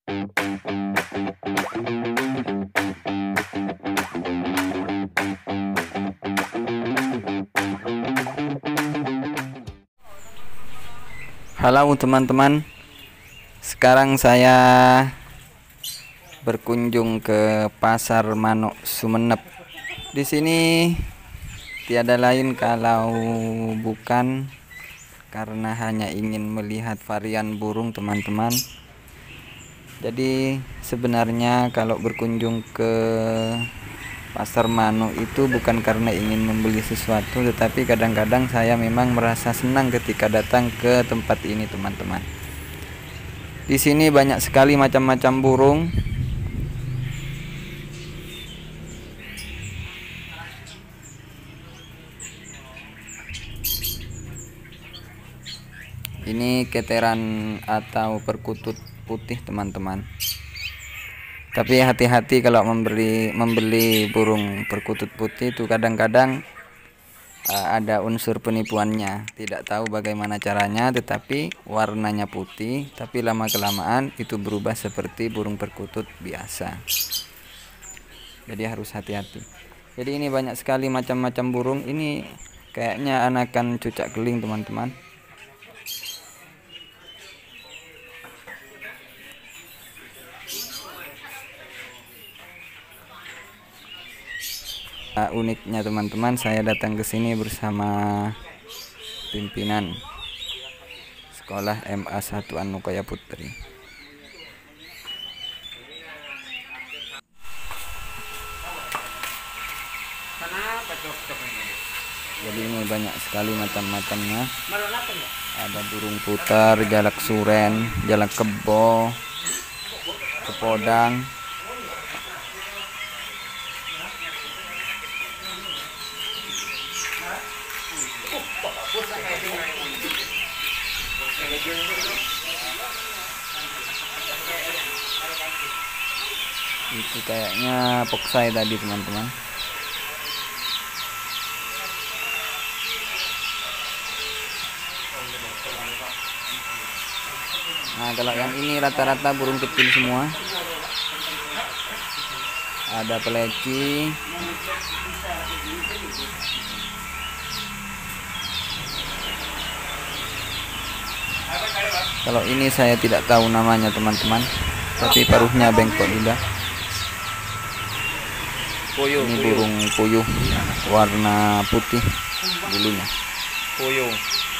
Halo teman-teman, sekarang saya berkunjung ke Pasar Manuk Sumeneb. Di sini tiada lain kalau bukan karena hanya ingin melihat varian burung teman-teman. Jadi sebenarnya kalau berkunjung ke Pasar Manuk itu bukan karena ingin membeli sesuatu, tetapi kadang-kadang saya memang merasa senang ketika datang ke tempat ini teman-teman. Di sini banyak sekali macam-macam burung. Ini keteran atau perkutut putih teman-teman. Tapi hati-hati kalau membeli burung perkutut putih itu kadang-kadang ada unsur penipuannya. Tidak tahu bagaimana caranya, tetapi warnanya putih, tapi lama-kelamaan itu berubah seperti burung perkutut biasa. Jadi harus hati-hati. Jadi ini banyak sekali macam-macam burung. Ini kayaknya anakan cucak geling teman-teman. Uniknya teman-teman, saya datang ke sini bersama pimpinan sekolah MA1 Anukaya Putri. Jadi ini banyak sekali macam-macamnya. Ada burung putar, jalak suren, jalak kebo, kepodang. Itu kayaknya poksai tadi teman-teman. Nah kalau yang ini rata-rata burung kecil semua. Ada peleci, kalau ini saya tidak tahu namanya teman-teman, tapi paruhnya bengkok juga. Ini burung puyuh warna putih bulunya. Puyuh.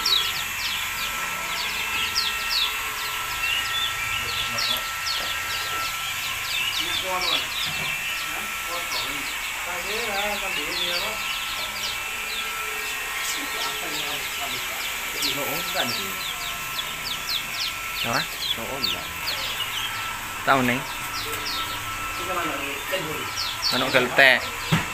Apa? Tahu nih? Manuk geltek.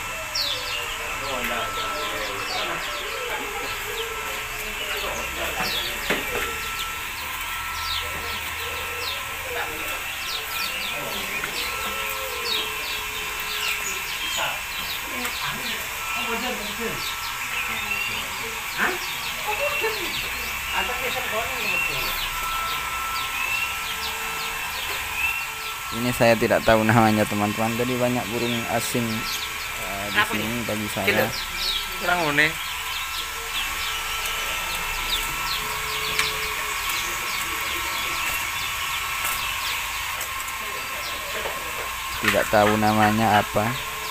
Ini saya tidak tahu namanya teman-teman. Jadi banyak burung asing di sini bagi saya. Kurang unik. Tidak tahu namanya apa.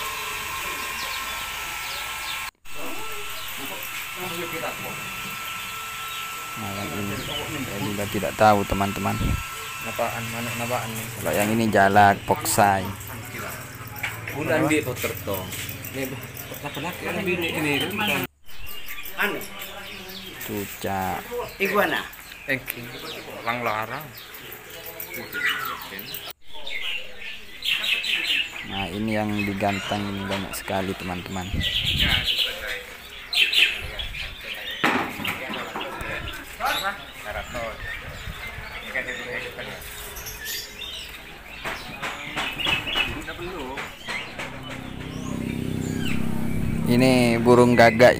Nah yang ini saya juga tidak tahu teman-teman. Napaan manuk napaan nih? Kalau yang ini jalak poksai. Bulan di puter tong. Nih laki-laki kan ini kan. Anu. Cucak. Iguana. Lang larang. Nah ini yang digantang ini banyak sekali teman-teman. Ini burung gagak,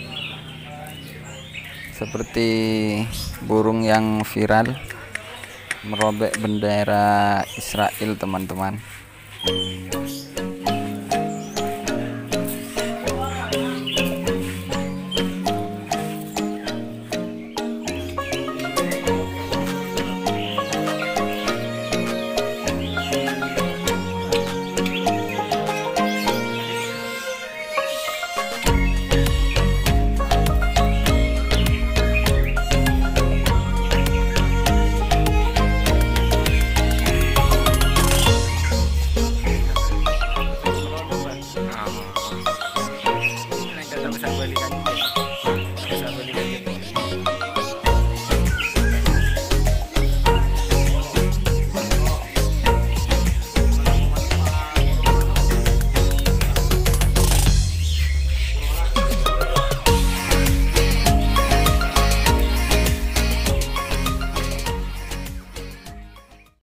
seperti burung yang viral. merobek bendera Israel, teman-teman.